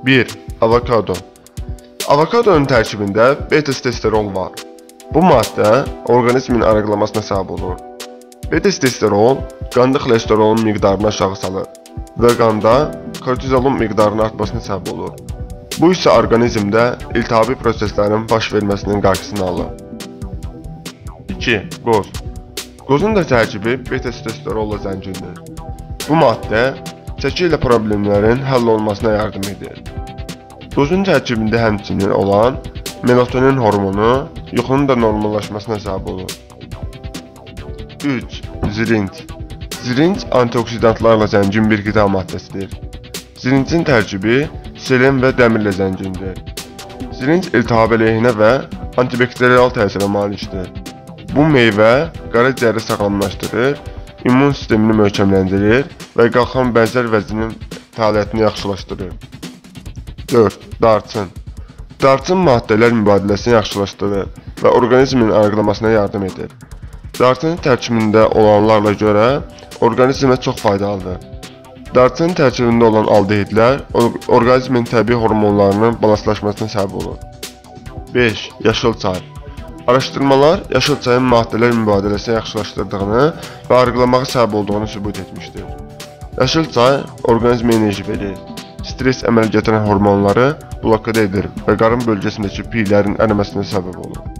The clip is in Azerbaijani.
1. Avokado. Avokadonun tərkibində beta-stesterol var. Bu maddə orqanizmin arıqlamasına səbəb olur. Beta-stesterol qanda xolesterolun miqdarını aşağı salır və qanda kortizolun miqdarının artmasına səbəb olur. Bu isə orqanizmdə iltihabi proseslərin baş verməsinin qarşısını alır. 2. Qoz. Qozun da tərkibi beta-stesterolla zəngindir. Bu maddə çəki ilə problemlərin həll olmasına yardım edir. Qozun tərkibində həmçinin olan melatonin hormonu yuxunun da normallaşmasına səbəb olur. 3. Zirinc. Zirinc antioksidantlarla zəngin bir qida maddəsidir. Zirincin tərkibi selen və dəmirlə zəngindir. Zirinc iltihab əleyhinə və antibakteriyal təsirə malikdir. Bu meyvə qaraciyəri sağlamlaşdırır, immun sistemini möhkəmləndirir və qalxan bənzər vəzinin fəaliyyətini yaxşılaşdırır. 4. Darçın. Darçın maddələr mübadiləsini yaxşılaşdırır və orqanizmin arıqlamasına yardım edir. Darçının tərkibində olanlarla görə orqanizmə çox faydalıdır. Darçının tərkibində olan aldehidlər orqanizmin təbii hormonlarının balanslaşmasına səbəb olur. 5. Yaşıl çay. Araşdırmalar yaşıl çayın maddələr mübadiləsini yaxşılaşdırdığını və arıqlamağa səbəb olduğunu sübut etmişdir. Yaşıl çay orqanizmə enerji verir, stres əmələ gətirən hormonları blokada edir və qarın bölgəsindəki piylərin əriməsinə səbəb olur.